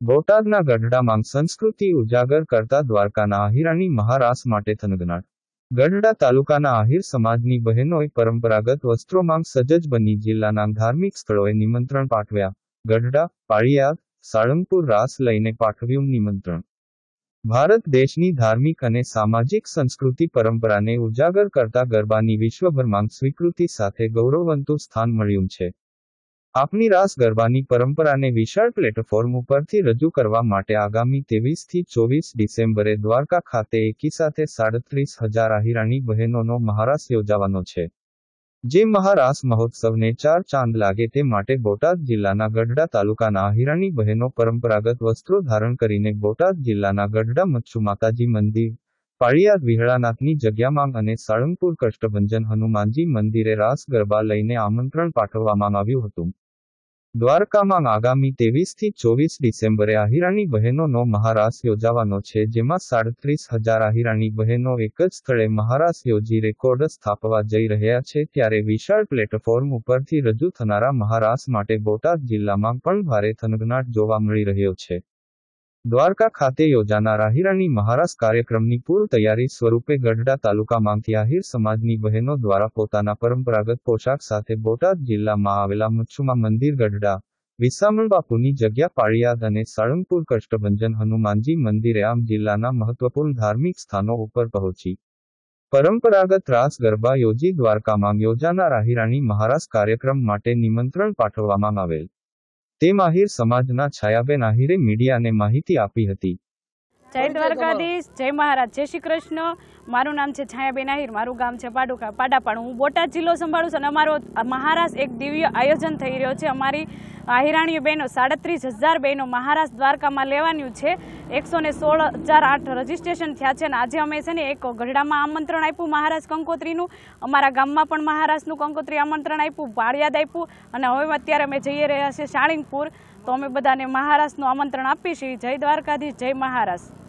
બોટાદના ગઢડામાં સંસ્કૃતિ ઉજાગર કરતા દ્વારકાના આહિરાની મહારાસ માટે થનગનાટ। ગઢડા તાલુકાના આહિર સમાજની બહેનોએ પરંપરાગત વસ્ત્રોમાં સજજ બની જિલ્લાના ધાર્મિક સ્થળોએ નિમંત્રણ પાઠવ્યા। ગઢડા, પાળિયાદ, સાળંગપુર રાસ લઈને પાઠવ્યું નિમંત્રણ। ભારત દેશની ધાર્મિક અને સામાજિક સંસ્કૃતિ પરંપરાને ઉજાગર કરતા ગરબાની વિશ્વભરમાં સ્વીકૃતિ સાથે ગૌરવવંતું સ્થાન મળ્યું છે। આપની રાસ ગરબાની પરંપરાને વિશાળ પ્લેટફોર્મ ઉપરથી રજૂ કરવા માટે આગામી 23 થી 24 ડિસેમ્બરે દ્વારકા ખાતે એકી સાથે 37,000 આહિરાણી બહેનોનો મહારાસ યોજાવાનો છે। જે મહારાસ મહોત્સવને 4 ચાંદ લાગે તે માટે બોટાદ જિલ્લાના ગઢડા તાલુકાના આહિરાણી બહેનો પરંપરાગત વસ્ત્રો ધારણ કરીને બોટાદ જિલ્લાના ગઢડા મચ્છુ માતાજી મંદિર, પાળિયાદ વિહળાનાથની જગ્યામાં અને સાળંગપુર કષ્ટભંજન હનુમાનજી મંદિરે રાસ ગરબા લઈને આમંત્રણ પાઠવવામાં આવ્યું હતું। દ્વારકામાં આગામી 23 થી 24 ડિસેમ્બરે આહિરાણી બહેનોનો મહારાસ યોજાવાનો છે, જેમાં 37,000 આહિરાણી બહેનો એક જ સ્થળે મહારાસ યોજી રેકોર્ડ સ્થાપવા જઈ રહ્યા છે। ત્યારે વિશાળ પ્લેટફોર્મ ઉપરથી રજૂ થનારા મહારાસ માટે બોટાદ જિલ્લામાં પણ ભારે થનગનાટ જોવા મળી રહ્યો છે। દ્વારકા ખાતે યોજાનાર આહિરાણી મહારાસ કાર્યક્રમની પૂર્વ તૈયારી સ્વરૂપે ગઢડા તાલુકામાંથી આહિર સમાજની બહેનો દ્વારા પોતાના પરંપરાગત પોશાક સાથે બોટાદ જિલ્લામાં આવેલા મચ્છુમા મંદિર, ગઢડા, વિસામણ બાપુની જગ્યા પાળિયાદ અને સાળંગપુર કષ્ટભંજન હનુમાનજી મંદિરે આમ જિલ્લાના મહત્વપૂર્ણ ધાર્મિક સ્થાનો ઉપર પહોંચી પરંપરાગત રાસ ગરબા યોજી દ્વારકામાં યોજાનાર આહિરાણી મહારાસ કાર્યક્રમ માટે નિમંત્રણ પાઠવવામાં આવેલ તેમ આહિર સમાજના છાયાબેન આહિરે મીડિયાને માહિતી આપી હતી। જય દ્વારકાધીશ, જય મહારાજ, જય શ્રી કૃષ્ણ। મારું નામ છે છાયાબેન આહિર, મારું ગામ છે પાડાપાડ। હું બોટાદ જિલ્લો સંભાળું છું અને અમારો મહારાસ એક દિવ્ય આયોજન થઈ રહ્યો છે। અમારી આહિરાણીઓ બહેનો 37,000 બહેનો મહારાસ દ્વારકામાં લેવાનું છે। 116,008 રજીસ્ટ્રેશન થયા છે અને આજે અમે છે ને એક ગઢડામાં આમંત્રણ આપ્યું મહારાસ કંકોત્રીનું, અમારા ગામમાં પણ મહારાસનું કંકોત્રી આમંત્રણ આપ્યું, પાળિયાદ આપ્યું અને હવે અત્યારે અમે જઈ રહ્યા છીએ સાળંગપુર। તો અમે બધાને મહારાસનું આમંત્રણ આપીશું। જય દ્વારકાધીશ, જય મહારાસ।